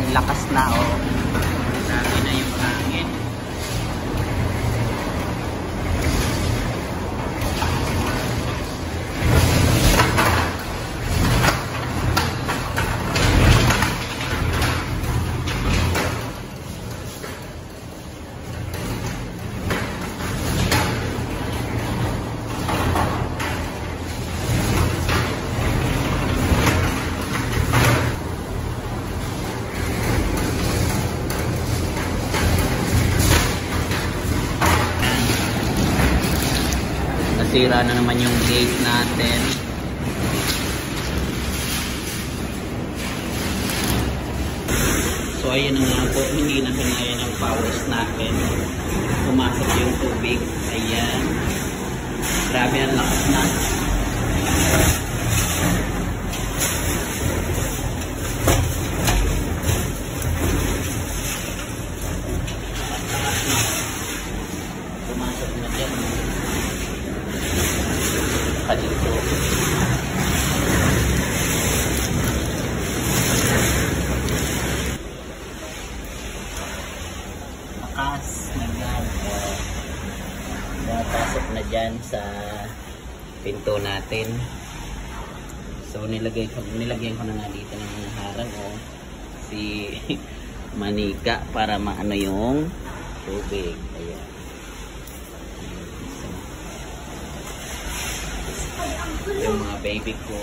lakas na oh. Dami na yung hangin. Nasira na naman yung gate natin. So ayun na nga po, hindi na kinaya ng powers natin. Pumasok yung tubig. Ayan. Grabe ang lakas na. Pumasok na dyan. Dito. Lakas na yan. Napasok na dyan sa pinto natin. So nilagyan ko na nga dito ng harang si manika para maano yung tubig. Ayan. Yung mga baby ko.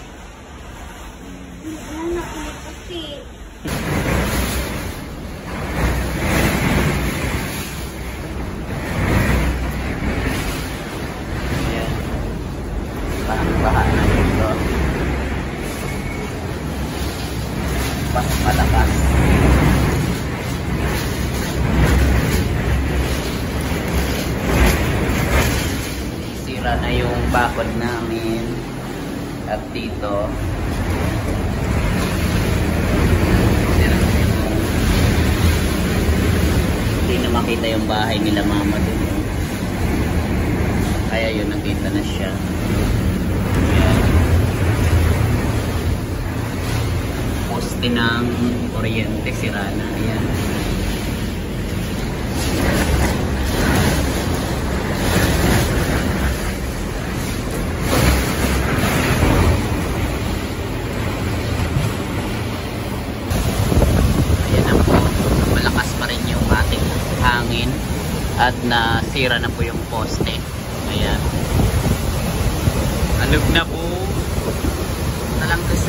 Ayan. Bahan-bahan na dito. Mas malakas. Sira na yung bakod namin. At dito hindi na makita yung bahay nila mama dun. Kaya yun, nakita na siya. Ayan. Poste ng kuryente sira na. Ayan. Hangin at nasira na po yung poste. Ayan. Alog na po. Talang kasi.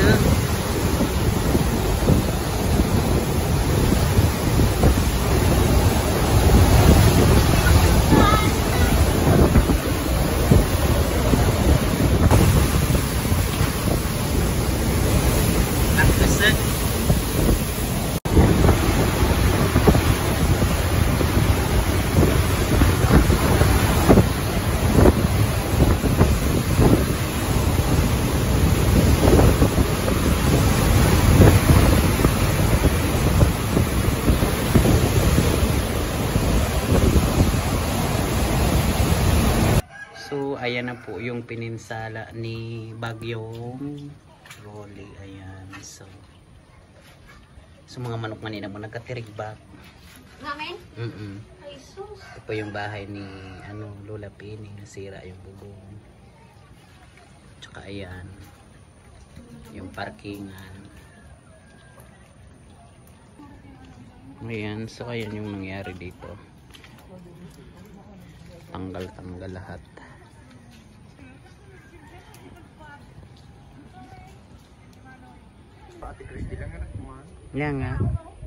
So ayan na po yung pininsala ni Bagyong Rolly. Ayan. So mga manok manina mo nagkatirig back. Namin? Ay sus. Ito po yung bahay ni Lola Pini. Nasira yung bubong. Tsaka ayan yung parkingan. Ayan. So ayan yung nangyari dito. Tanggal lahat. Yan nga.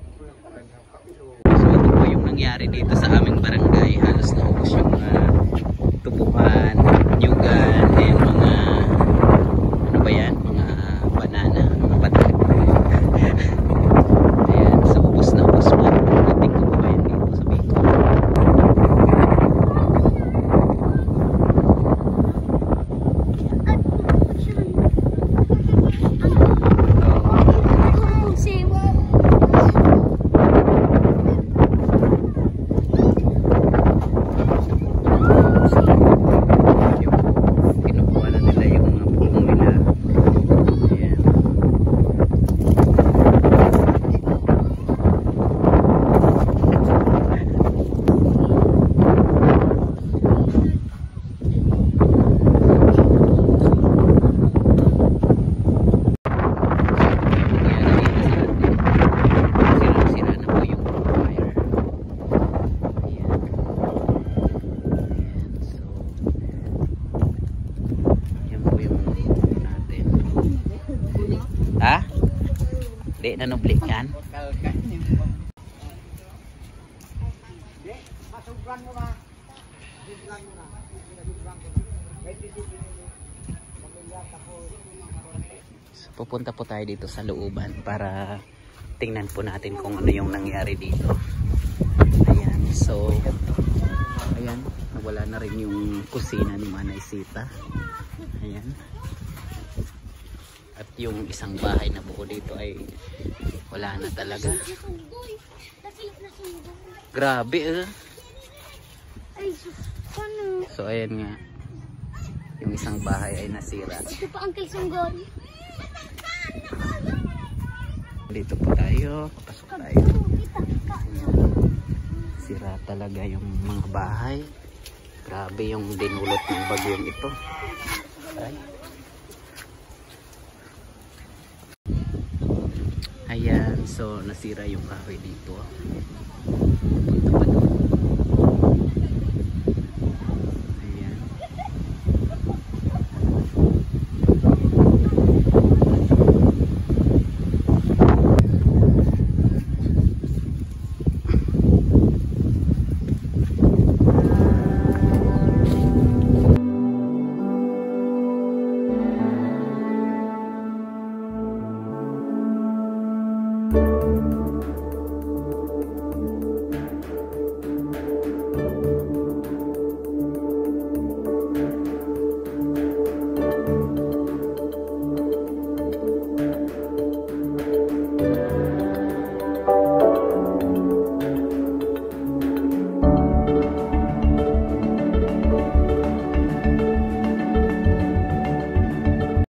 So ito po yung nangyari dito sa aming barangay. Halos naubos yung tubuhan, nyugan, and mga ano ba yan? Mga banana, mga batak. Ayan, so ubos na ubos po. Nating ko ba yan dito sa Bicol. Di na nublikan. So, pupunta po tayo dito sa looban para tingnan po natin kung ano yung nangyari dito. Ayan, so ayan, nawala na rin yung kusina ni Manay Sita. Ayan. At yung isang bahay na buo dito ay wala na talaga. Grabe So ayan nga, yung isang bahay ay nasira. Ito pa ang Sunggol. Dito po tayo, papasok tayo. Sira talaga yung mga bahay. Grabe yung dinulot ng bagyong ito. Ay. Ayan, so nasira yung kahoy dito.